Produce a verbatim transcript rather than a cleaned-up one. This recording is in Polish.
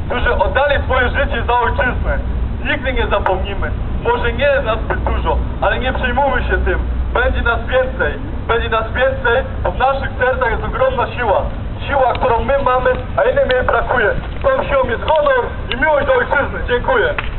którzy oddali swoje życie za ojczyznę. Nigdy nie zapomnimy. Może nie jest nas zbyt dużo, ale nie przejmujmy się tym. Będzie nas więcej. Będzie nas więcej, bo w naszych sercach jest ogromna siła. Siła, którą my mamy, a innym jej brakuje. Tą siłą jest honor i miłość do ojczyzny. Dziękuję.